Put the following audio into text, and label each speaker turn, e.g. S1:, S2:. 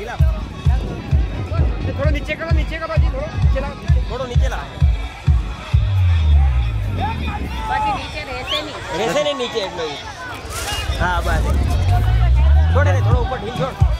S1: ढीला
S2: थोड़ा नीचे का बाजी थोड़ा नीचे ला
S3: बाकी नीचे
S1: रहते नहीं नीचे। हाँ बस थोड़े ऊपर ढील छोड़।